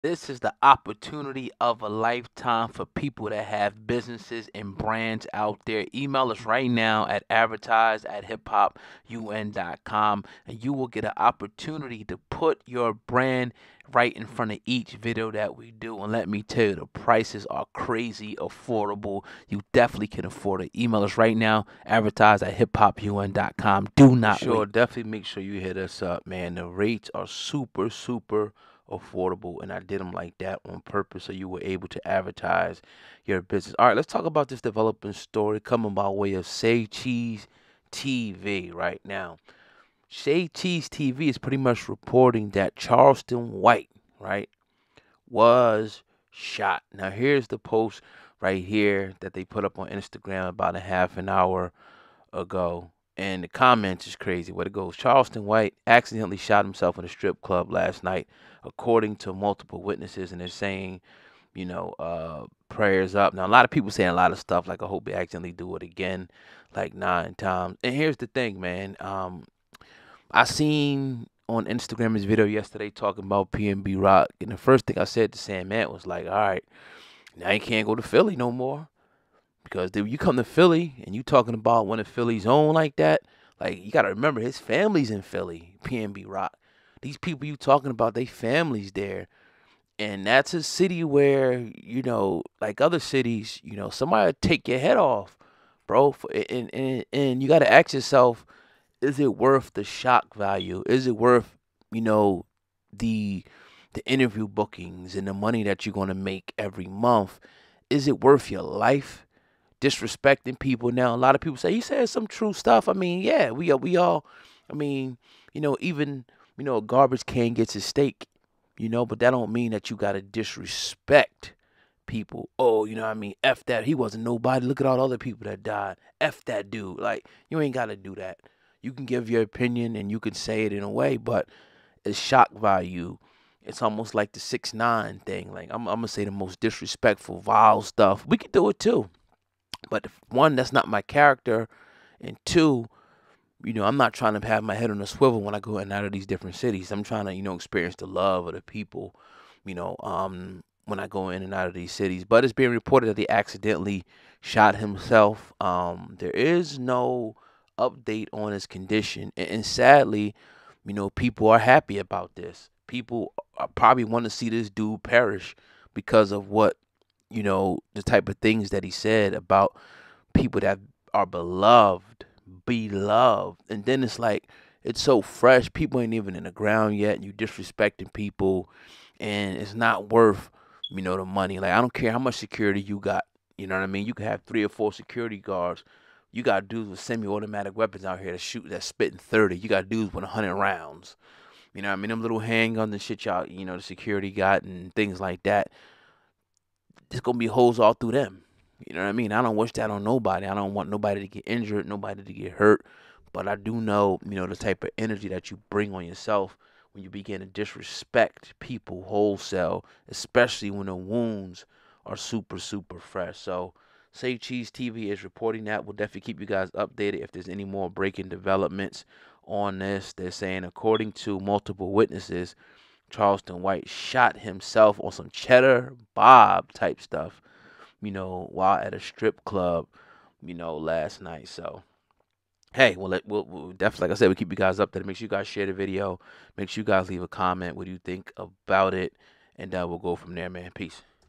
This is the opportunity of a lifetime for people that have businesses and brands out there. Email us right now at advertise at hiphopun.com and you will get an opportunity to put your brand right in front of each video that we do. And let me tell you, the prices are crazy affordable. You definitely can afford it. Email us right now, advertise at hiphopun.com. Do not wait. Definitely make sure you hit us up, man. The rates are super affordable, and I did them like that on purpose so you were able to advertise your business. All right, let's talk about this developing story coming by way of Say Cheese TV right now. Say Cheese TV is pretty much reporting that Charleston White, right, was shot. Now here's the post right here that they put up on Instagram about a half an hour ago. And the comments is crazy. Where it goes, Charleston White accidentally shot himself in a strip club last night, according to multiple witnesses. And they're saying, prayers up. Now, a lot of people saying a lot of stuff like, I hope they accidentally do it again, like 9 times. And here's the thing, man. I seen on Instagram his video yesterday talking about PNB Rock. And the first thing I said to Sam Matt was like, all right, now you can't go to Philly no more. Because if you come to Philly and you talking about one of Philly's own like that, like you gotta remember his family's in Philly, PNB Rock. These people you talking about, they families there. And that's a city where, like other cities, somebody would take your head off, bro. And you gotta ask yourself, is it worth the shock value? Is it worth, you know, the the interview bookings and the money that you're gonna make every month? Is it worth your life? Disrespecting people now. A lot of people say he said some true stuff. I mean, yeah, we all. I mean, even a garbage can gets his steak. But that don't mean that you gotta disrespect people. Oh, you know what I mean? F that. He wasn't nobody. Look at all the other people that died. F that dude. Like you ain't gotta do that. You can give your opinion and you can say it in a way, but it's shock value. It's almost like the 6ix9ine thing. Like I'm gonna say the most disrespectful, vile stuff. We could do it too. But one, that's not my character, and two, I'm not trying to have my head on a swivel when I go in and out of these different cities. I'm trying to, experience the love of the people, when I go in and out of these cities. But it's being reported that he accidentally shot himself. There is no update on his condition, and sadly, people are happy about this. People probably want to see this dude perish because of what the type of things that he said about people that are beloved. And then it's like, it's so fresh. People ain't even in the ground yet. And you disrespecting people. And it's not worth, the money. Like, I don't care how much security you got. You know what I mean? You can have 3 or 4 security guards. You got dudes with semi-automatic weapons out here that's spitting 30. You got dudes with 100 rounds. You know what I mean? Them little handguns and shit y'all, the security got and things like that. There's gonna be holes all through them. You know what I mean? I don't wish that on nobody. I don't want nobody to get injured, nobody to get hurt. But I do know, the type of energy that you bring on yourself when you begin to disrespect people wholesale, especially when the wounds are super fresh. So, Say Cheese TV is reporting that. We'll definitely keep you guys updated if there's any more breaking developments on this. They're saying, according to multiple witnesses, Charleston White shot himself on some Cheddar Bob type stuff, while at a strip club, last night. So, hey, we'll definitely, like I said, we'll keep you guys updated. Make sure you guys share the video. Make sure you guys leave a comment. What do you think about it? And we'll go from there, man. Peace.